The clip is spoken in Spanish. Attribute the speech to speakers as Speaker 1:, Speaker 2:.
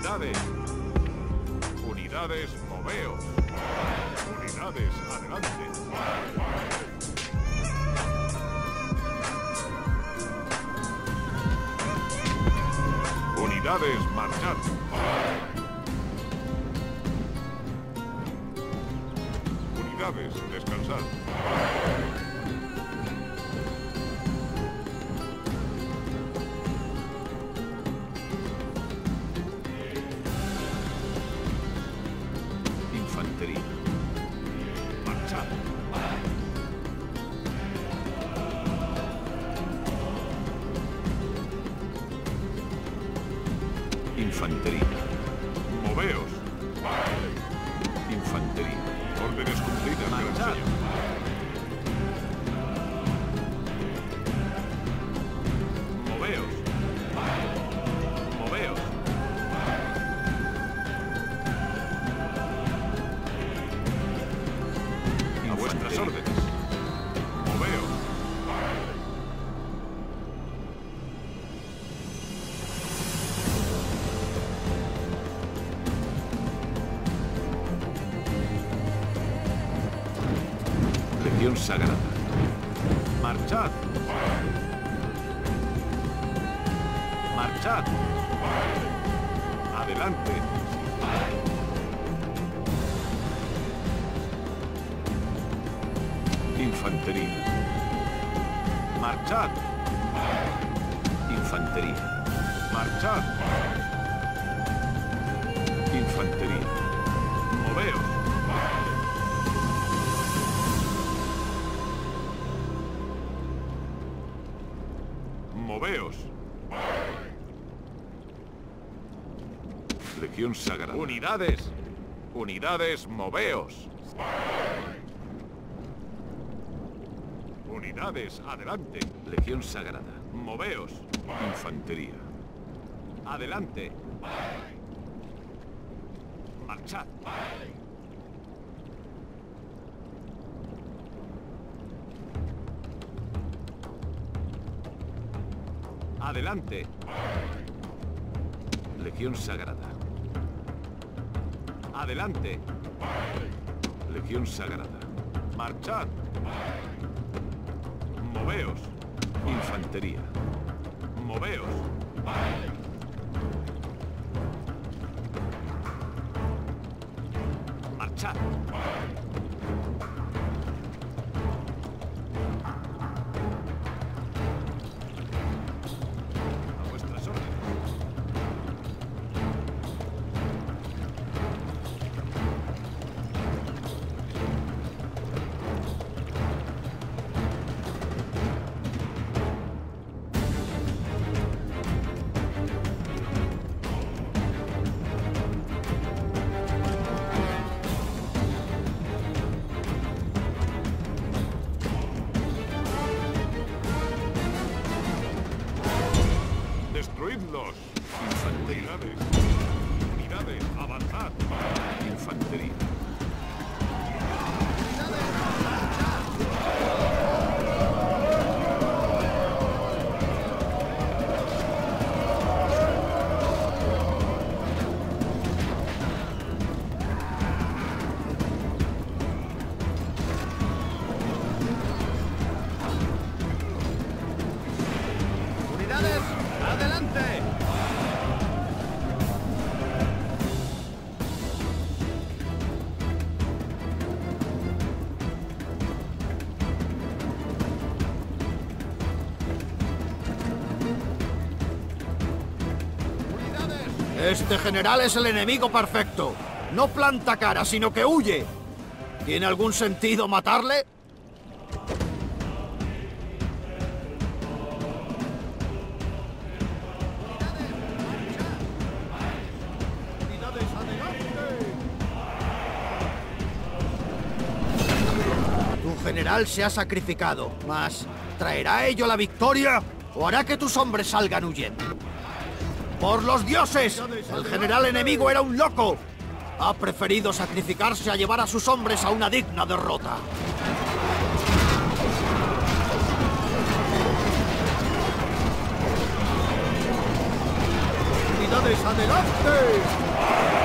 Speaker 1: Unidades. Unidades, moveos. Unidades, adelante. Unidades, marchad. Unidades, descansad. Infantería. Marchad. Infantería. Moveos. Infantería. Órdenes cumplidas, gran señor. Moveos. Moveos. A vuestras órdenes. Moveos. Legión Sagrada. Marchad. Marchad. Adelante. Infantería. Marchad. Infantería. Marchad. Infantería. Moveos. Moveos. Legión Sagrada. Unidades. Unidades, moveos. Unidades, adelante. Legión Sagrada. Moveos. Infantería. Adelante. Marchad. Adelante. Legión Sagrada. Adelante. Legión Sagrada. Marchad. Moveos. Infantería. Moveos. Marchad. A vuestras órdenes. ¡Destruidlos! Infantería. Unidades, avanzad. Infantería.
Speaker 2: ¡Unidades, adelante!
Speaker 3: Este general es el enemigo perfecto. No planta cara, sino que huye. ¿Tiene algún sentido matarle? Tu general se ha sacrificado, mas ¿traerá ello la victoria o hará que tus hombres salgan huyendo? ¡Por los dioses! El general enemigo era un loco. Ha preferido sacrificarse a llevar a sus hombres a una digna derrota. ¡Unidades, adelante!